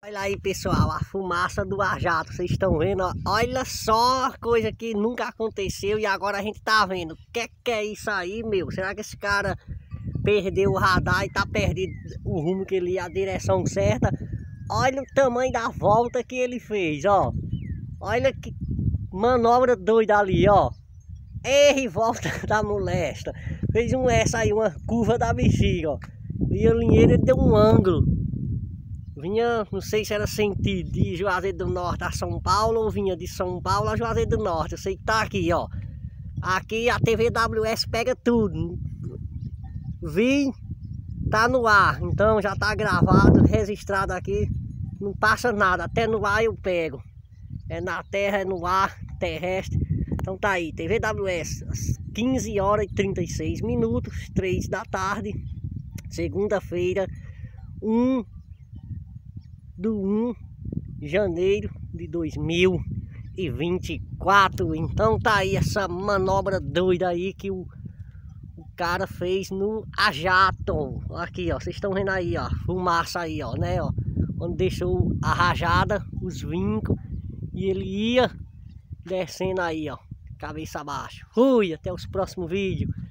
Olha aí, pessoal, a fumaça do ar jato, vocês estão vendo, ó. Olha só, coisa que nunca aconteceu e agora a gente tá vendo. O que é isso aí, meu? Será que esse cara perdeu o radar e tá perdido o rumo que ele ia, a direção certa? Olha o tamanho da volta que ele fez, ó. Olha que manobra doida ali, ó. Erre e volta da molesta. Fez essa aí, uma curva da bexiga, ó. E o linheiro ele deu um ângulo. Vinha, não sei se era sentido de Juazeiro do Norte a São Paulo ou vinha de São Paulo a Juazeiro do Norte. Eu sei que tá aqui, ó. Aqui a TVWS pega tudo. Vi, tá no ar. Então já tá gravado, registrado aqui. Não passa nada, até no ar eu pego. É na terra, é no ar, terrestre. Então tá aí, TVWS, às 15 horas e 36 minutos, 3 da tarde. Segunda-feira, 1 de janeiro de 2024. Então tá aí essa manobra doida aí que o cara fez no a jato. Aqui, ó, vocês estão vendo aí, ó, fumaça aí, ó, né, ó, onde deixou a rajada, os vincos, e ele ia descendo aí, ó, cabeça abaixo. Fui, até os próximos vídeos.